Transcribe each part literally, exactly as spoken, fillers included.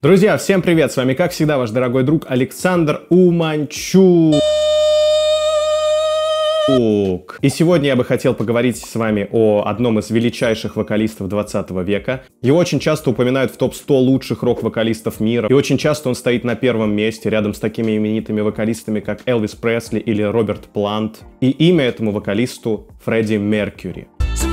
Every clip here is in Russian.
Друзья, всем привет! С вами, как всегда, ваш дорогой друг Александр Уманчук. И сегодня я бы хотел поговорить с вами о одном из величайших вокалистов двадцатого века. Его очень часто упоминают в топ сто лучших рок-вокалистов мира. И очень часто он стоит на первом месте, рядом с такими именитыми вокалистами, как Элвис Пресли или Роберт Плант. И имя этому вокалисту Фредди Меркьюри.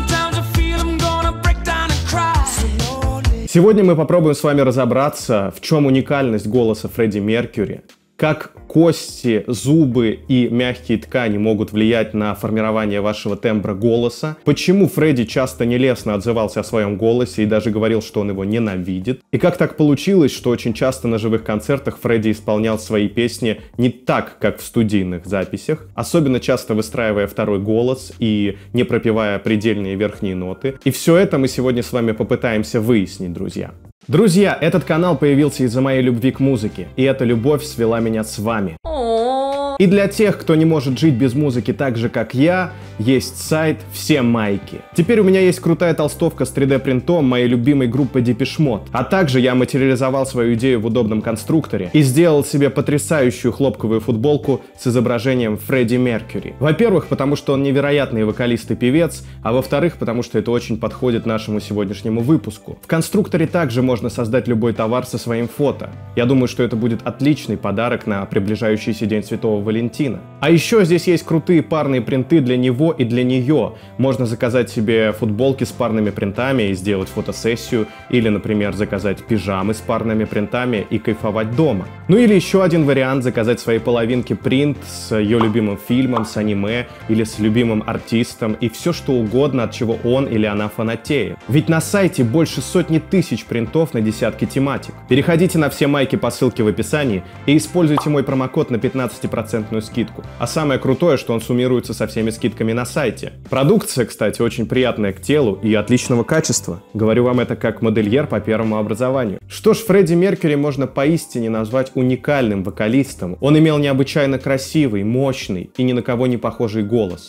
Сегодня мы попробуем с вами разобраться, в чем уникальность голоса Фредди Меркьюри, как кости, зубы и мягкие ткани могут влиять на формирование вашего тембра голоса, почему Фредди часто нелестно отзывался о своем голосе и даже говорил, что он его ненавидит, и как так получилось, что очень часто на живых концертах Фредди исполнял свои песни не так, как в студийных записях, особенно часто выстраивая второй голос и не пропевая предельные верхние ноты. И все это мы сегодня с вами попытаемся выяснить, друзья. Друзья, этот канал появился из-за моей любви к музыке, и эта любовь свела меня с вами. И для тех, кто не может жить без музыки так же, как я, есть сайт «Все майки». Теперь у меня есть крутая толстовка с три дэ принтом моей любимой группы Depeche Mode. А также я материализовал свою идею в удобном конструкторе и сделал себе потрясающую хлопковую футболку с изображением Фредди Меркьюри. Во-первых, потому что он невероятный вокалист и певец, а во-вторых, потому что это очень подходит нашему сегодняшнему выпуску. В конструкторе также можно создать любой товар со своим фото. Я думаю, что это будет отличный подарок на приближающийся День Святого Валентина. А еще здесь есть крутые парные принты для него и для нее. Можно заказать себе футболки с парными принтами и сделать фотосессию, или, например, заказать пижамы с парными принтами и кайфовать дома. Ну или еще один вариант — заказать своей половинке принт с ее любимым фильмом, с аниме или с любимым артистом и все что угодно, от чего он или она фанатеет. Ведь на сайте больше сотни тысяч принтов на десятки тематик. Переходите на все майки по ссылке в описании и используйте мой промокод на пятнадцать процентов скидку. А самое крутое, что он суммируется со всеми скидками на сайте. Продукция, кстати, очень приятная к телу и отличного качества. Говорю вам это как модельер по первому образованию. Что ж, Фредди Меркьюри можно поистине назвать уникальным вокалистом. Он имел необычайно красивый, мощный и ни на кого не похожий голос.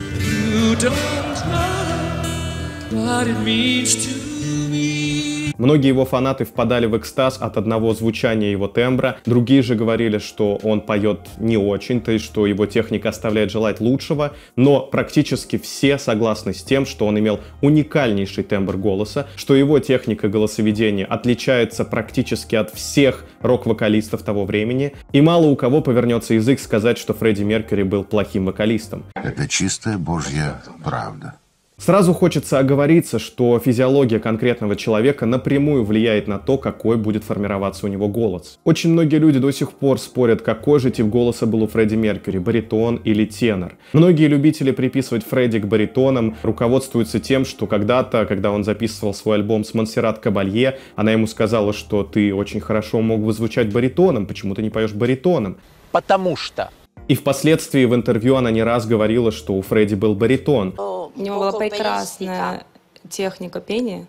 Многие его фанаты впадали в экстаз от одного звучания его тембра, другие же говорили, что он поет не очень, то есть что его техника оставляет желать лучшего, но практически все согласны с тем, что он имел уникальнейший тембр голоса, что его техника голосоведения отличается практически от всех рок-вокалистов того времени, и мало у кого повернется язык сказать, что Фредди Меркьюри был плохим вокалистом. Это чистая божья правда. Сразу хочется оговориться, что физиология конкретного человека напрямую влияет на то, какой будет формироваться у него голос. Очень многие люди до сих пор спорят, какой же тип голоса был у Фредди Меркьюри, баритон или тенор. Многие любители приписывать Фредди к баритонам руководствуются тем, что когда-то, когда он записывал свой альбом с Монсеррат Кабалье, она ему сказала, что ты очень хорошо мог бы звучать баритоном, почему ты не поешь баритоном? Потому что... И впоследствии в интервью она не раз говорила, что у Фредди был баритон. У него была прекрасная техника пения,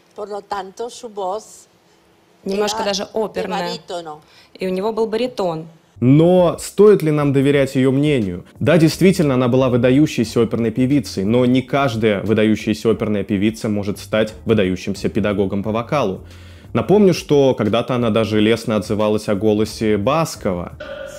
немножко даже оперная, и у него был баритон. Но стоит ли нам доверять ее мнению? Да, действительно, она была выдающейся оперной певицей, но не каждая выдающаяся оперная певица может стать выдающимся педагогом по вокалу. Напомню, что когда-то она даже лестно отзывалась о голосе Баскова.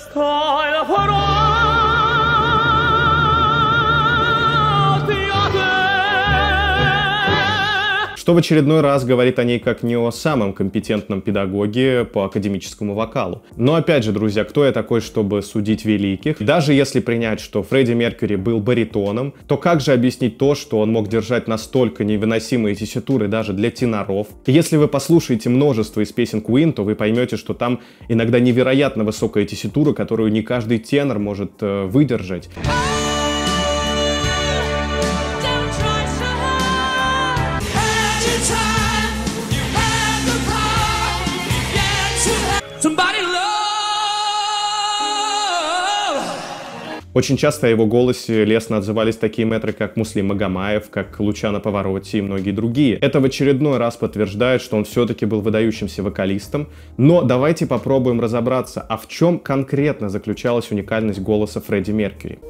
Что в очередной раз говорит о ней как не о самом компетентном педагоге по академическому вокалу. Но опять же, друзья, кто я такой, чтобы судить великих? Даже если принять, что Фредди Меркьюри был баритоном, то как же объяснить то, что он мог держать настолько невыносимые тесситуры даже для теноров? И если вы послушаете множество из песен Queen, то вы поймете, что там иногда невероятно высокая тесситура, которую не каждый тенор может э, выдержать. Очень часто о его голосе лестно отзывались такие мэтры, как Муслим Магомаев, как Лучано Паваротти и многие другие. Это в очередной раз подтверждает, что он все-таки был выдающимся вокалистом. Но давайте попробуем разобраться, а в чем конкретно заключалась уникальность голоса Фредди Меркьюри.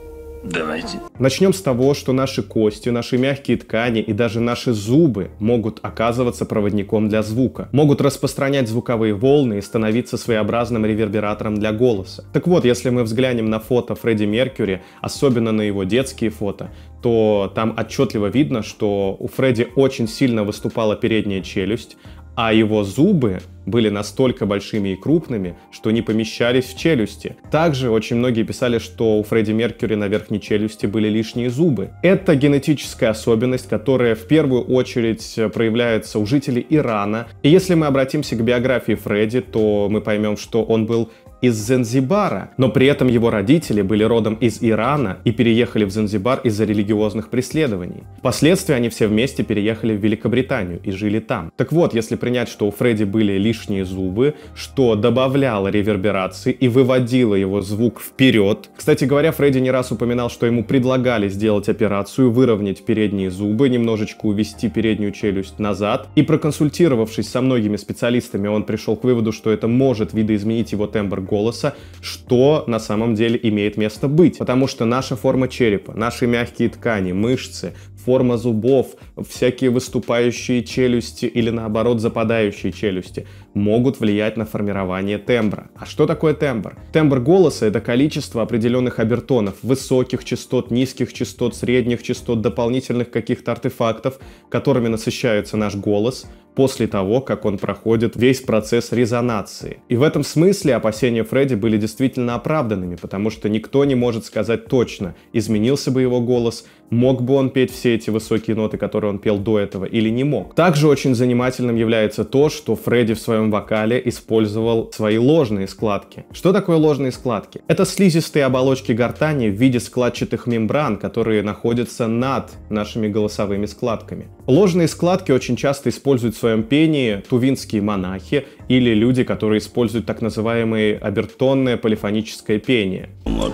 Давайте. Начнем с того, что наши кости, наши мягкие ткани и даже наши зубы могут оказываться проводником для звука, могут распространять звуковые волны и становиться своеобразным ревербератором для голоса. Так вот, если мы взглянем на фото Фредди Меркьюри, особенно на его детские фото, то там отчетливо видно, что у Фредди очень сильно выступала передняя челюсть, а его зубы были настолько большими и крупными, что не помещались в челюсти. Также очень многие писали, что у Фредди Меркьюри на верхней челюсти были лишние зубы. Это генетическая особенность, которая в первую очередь проявляется у жителей Ирана. И если мы обратимся к биографии Фредди, то мы поймем, что он был из Занзибара, но при этом его родители были родом из Ирана и переехали в Занзибар из-за религиозных преследований. Впоследствии они все вместе переехали в Великобританию и жили там. Так вот, если принять, что у Фредди были лишние зубы, что добавляло реверберации и выводило его звук вперед. Кстати говоря, Фредди не раз упоминал, что ему предлагали сделать операцию, выровнять передние зубы, немножечко увести переднюю челюсть назад. И проконсультировавшись со многими специалистами, он пришел к выводу, что это может видоизменить его тембр голоса, что на самом деле имеет место быть. Потому что наша форма черепа, наши мягкие ткани, мышцы, форма зубов, всякие выступающие челюсти или наоборот западающие челюсти могут влиять на формирование тембра. А что такое тембр? Тембр голоса — это количество определенных обертонов, высоких частот, низких частот, средних частот, дополнительных каких-то артефактов, которыми насыщается наш голос после того, как он проходит весь процесс резонации. И в этом смысле опасения Фредди были действительно оправданными, потому что никто не может сказать точно, изменился бы его голос, мог бы он петь все эти высокие ноты, которые он пел до этого, или не мог. Также очень занимательным является то, что Фредди в своем вокале использовал свои ложные складки. Что такое ложные складки? Это слизистые оболочки гортани в виде складчатых мембран, которые находятся над нашими голосовыми складками. Ложные складки очень часто используют в своем пении тувинские монахи или люди, которые используют так называемое обертонное полифоническое пение.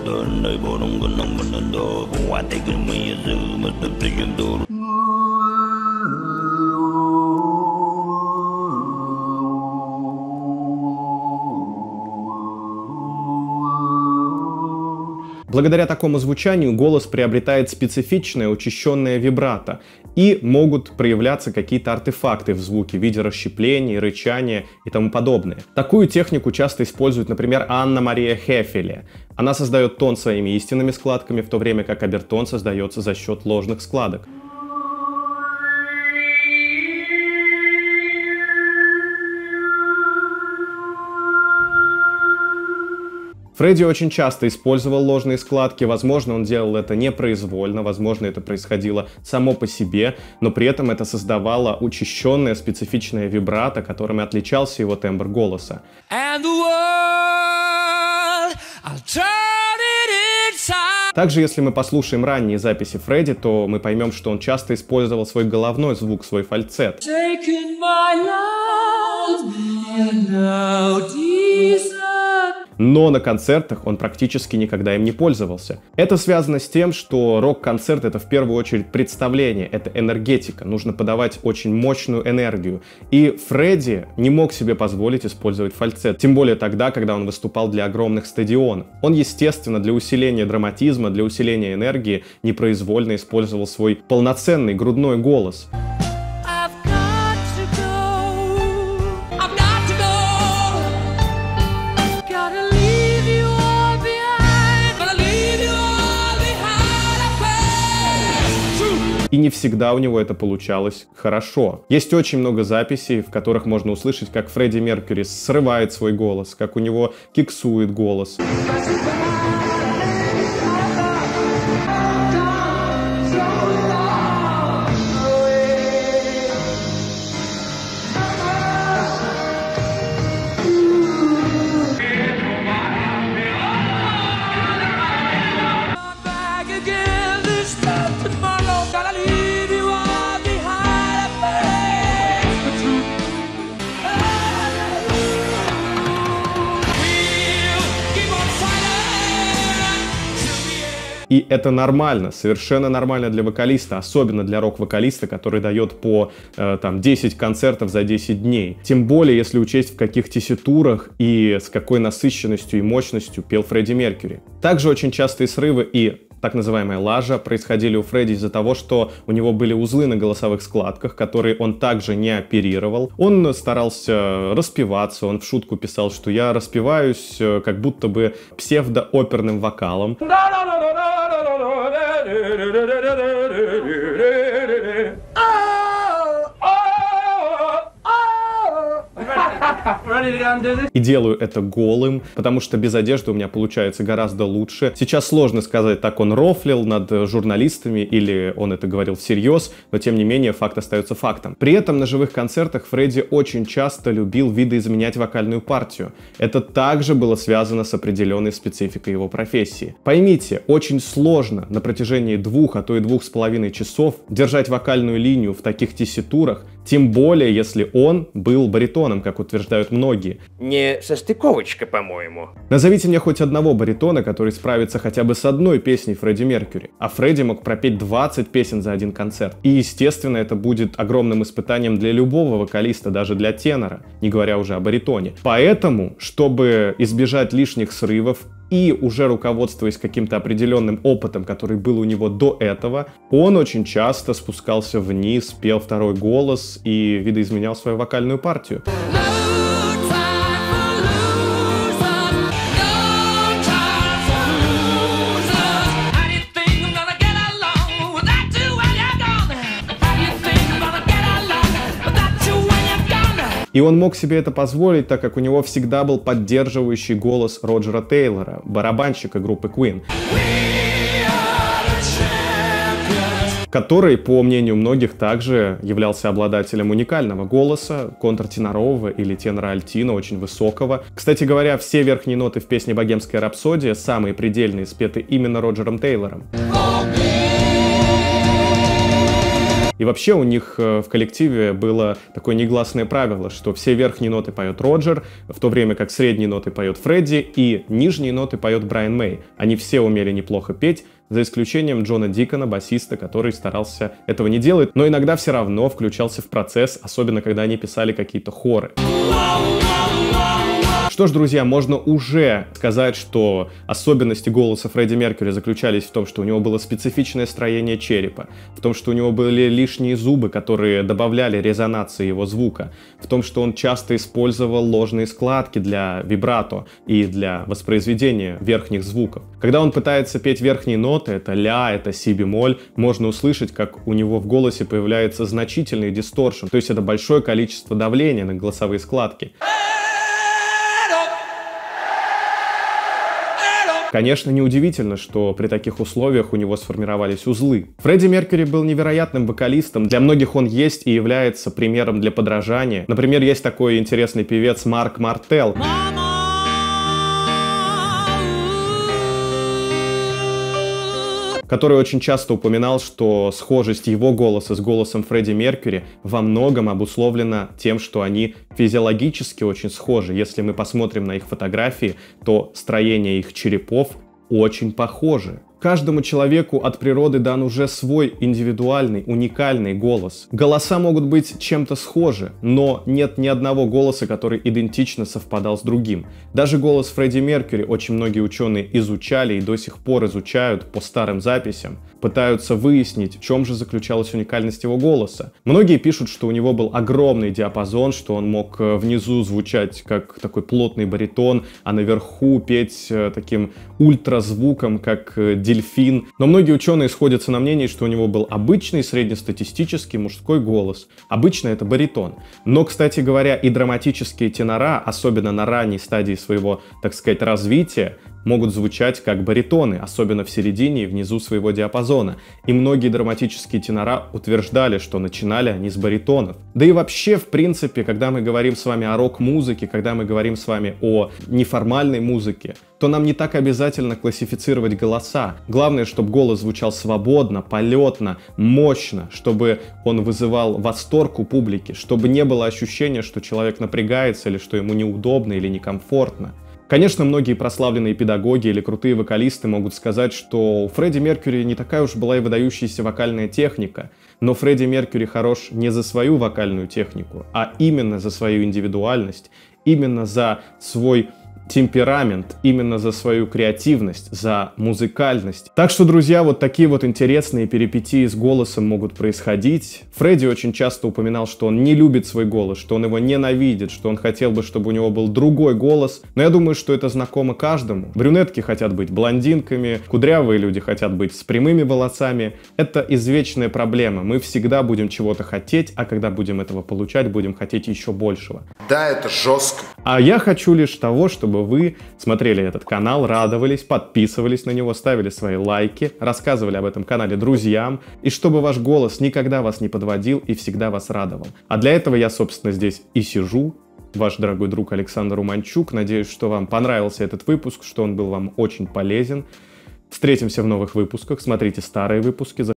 Благодаря такому звучанию голос приобретает специфичное учащенное вибрато, и могут проявляться какие-то артефакты в звуке в виде расщеплений, рычания и тому подобное. Такую технику часто использует, например, Анна-Мария Хефеле. Она создает тон своими истинными складками, в то время как обертон создается за счет ложных складок. Фредди очень часто использовал ложные складки, возможно, он делал это непроизвольно, возможно, это происходило само по себе, но при этом это создавало учащенное специфичное вибрато, которым и отличался его тембр голоса. Также, если мы послушаем ранние записи Фредди, то мы поймем, что он часто использовал свой головной звук, свой фальцет. Но на концертах он практически никогда им не пользовался. Это связано с тем, что рок-концерт — это в первую очередь представление, это энергетика, нужно подавать очень мощную энергию. И Фредди не мог себе позволить использовать фальцет, тем более тогда, когда он выступал для огромных стадионов. Он, естественно, для усиления драматизма, для усиления энергии непроизвольно использовал свой полноценный грудной голос. И не всегда у него это получалось хорошо. Есть очень много записей, в которых можно услышать, как Фредди Меркьюри срывает свой голос, как у него киксует голос. И это нормально, совершенно нормально для вокалиста, особенно для рок-вокалиста, который дает по э, там, десять концертов за десять дней. Тем более, если учесть, в каких тесситурах и с какой насыщенностью и мощностью пел Фредди Меркьюри. Также очень частые срывы и так называемая лажа, происходили у Фредди из-за того, что у него были узлы на голосовых складках, которые он также не оперировал. Он старался распеваться, он в шутку писал, что я распеваюсь как будто бы псевдооперным вокалом. И делаю это голым, потому что без одежды у меня получается гораздо лучше. Сейчас сложно сказать, так он рофлил над журналистами или он это говорил всерьез, но тем не менее факт остается фактом. При этом на живых концертах Фредди очень часто любил видоизменять вокальную партию. Это также было связано с определенной спецификой его профессии. Поймите, очень сложно на протяжении двух, а то и двух с половиной часов держать вокальную линию в таких тесситурах, тем более, если он был баритоном, как утверждают многие. Не состыковочка, по-моему. Назовите мне хоть одного баритона, который справится хотя бы с одной песней Фредди Меркьюри. А Фредди мог пропеть двадцать песен за один концерт. И, естественно, это будет огромным испытанием для любого вокалиста, даже для тенора, не говоря уже о баритоне. Поэтому, чтобы избежать лишних срывов, и уже руководствуясь каким-то определенным опытом, который был у него до этого, он очень часто спускался вниз, пел второй голос и видоизменял свою вокальную партию. И он мог себе это позволить, так как у него всегда был поддерживающий голос Роджера Тейлора, барабанщика группы Queen, который, по мнению многих, также являлся обладателем уникального голоса, контртенорового или тенора-альтино, очень высокого. Кстати говоря, все верхние ноты в песне «Богемская рапсодия», самые предельные, спеты именно Роджером Тейлором. И вообще у них в коллективе было такое негласное правило, что все верхние ноты поет Роджер, в то время как средние ноты поет Фредди и нижние ноты поет Брайан Мэй. Они все умели неплохо петь, за исключением Джона Дикона, басиста, который старался этого не делать, но иногда все равно включался в процесс, особенно когда они писали какие-то хоры. Что ж, друзья, можно уже сказать, что особенности голоса Фредди Меркьюри заключались в том, что у него было специфичное строение черепа, в том, что у него были лишние зубы, которые добавляли резонации его звука, в том, что он часто использовал ложные складки для вибрато и для воспроизведения верхних звуков. Когда он пытается петь верхние ноты, это ля, это си бемоль, можно услышать, как у него в голосе появляется значительный дисторшн, то есть это большое количество давления на голосовые складки. Конечно, неудивительно, что при таких условиях у него сформировались узлы. Фредди Меркьюри был невероятным вокалистом. Для многих он есть и является примером для подражания. Например, есть такой интересный певец Марк Мартел, который очень часто упоминал, что схожесть его голоса с голосом Фредди Меркьюри во многом обусловлена тем, что они физиологически очень схожи. Если мы посмотрим на их фотографии, то строение их черепов очень похоже. Каждому человеку от природы дан уже свой индивидуальный, уникальный голос. Голоса могут быть чем-то схожи, но нет ни одного голоса, который идентично совпадал с другим. Даже голос Фредди Меркьюри очень многие ученые изучали и до сих пор изучают по старым записям, пытаются выяснить, в чем же заключалась уникальность его голоса. Многие пишут, что у него был огромный диапазон, что он мог внизу звучать как такой плотный баритон, а наверху петь таким ультразвуком, как дельфин. Но многие ученые сходятся на мнении, что у него был обычный среднестатистический мужской голос. Обычно это баритон. Но, кстати говоря, и драматические тенора, особенно на ранней стадии своего, так сказать, развития, могут звучать как баритоны, особенно в середине и внизу своего диапазона. И многие драматические тенора утверждали, что начинали они с баритонов. Да и вообще, в принципе, когда мы говорим с вами о рок-музыке, когда мы говорим с вами о неформальной музыке, то нам не так обязательно классифицировать голоса. Главное, чтобы голос звучал свободно, полетно, мощно, чтобы он вызывал восторг у публики, чтобы не было ощущения, что человек напрягается или что ему неудобно или некомфортно. Конечно, многие прославленные педагоги или крутые вокалисты могут сказать, что у Фредди Меркьюри не такая уж была и выдающаяся вокальная техника, но Фредди Меркьюри хорош не за свою вокальную технику, а именно за свою индивидуальность, именно за свой темперамент, именно за свою креативность, за музыкальность. Так что, друзья, вот такие вот интересные перипетии с голосом могут происходить. Фредди очень часто упоминал, что он не любит свой голос, что он его ненавидит, что он хотел бы, чтобы у него был другой голос. Но я думаю, что это знакомо каждому. Брюнетки хотят быть блондинками, кудрявые люди хотят быть с прямыми волосами. Это извечная проблема. Мы всегда будем чего-то хотеть, а когда будем этого получать, будем хотеть еще большего. Да, это жестко. А я хочу лишь того, чтобы вы смотрели этот канал, радовались, подписывались на него, ставили свои лайки, рассказывали об этом канале друзьям, и чтобы ваш голос никогда вас не подводил и всегда вас радовал. А для этого я, собственно, здесь и сижу, ваш дорогой друг Александр Уманчук. Надеюсь, что вам понравился этот выпуск, что он был вам очень полезен. Встретимся в новых выпусках, смотрите старые выпуски.